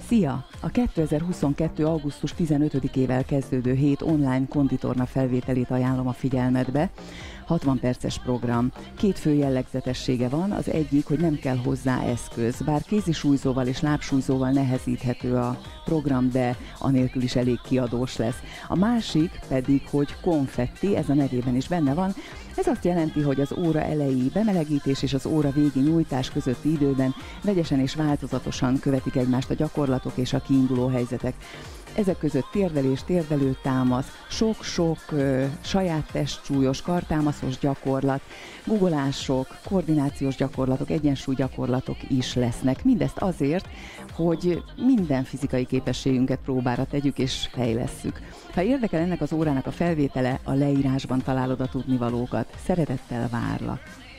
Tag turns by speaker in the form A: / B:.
A: Szia! A 2022. augusztus 15-ével kezdődő hét online konditorna felvételét ajánlom a figyelmedbe. 60 perces program. Két fő jellegzetessége van, az egyik, hogy nem kell hozzá eszköz. Bár kézisúlyzóval és lábsúlyzóval nehezíthető a program, de anélkül is elég kiadós lesz. A másik pedig, hogy konfetti, ez a nevében is benne van. Ez azt jelenti, hogy az óra elejé bemelegítés és az óra végi nyújtás közötti időben vegyesen és változatosan követik egymást a gyakorlatok és a kiinduló helyzetek. Ezek között térdelés, térdelő támasz, sok-sok saját testsúlyos, kartámaszos gyakorlat, guggolások, koordinációs gyakorlatok, egyensúlygyakorlatok is lesznek. Mindezt azért, hogy minden fizikai képességünket próbára tegyük és fejlesszük. Ha érdekel ennek az órának a felvétele, a leírásban találod a tudnivalókat. Szeretettel várlak!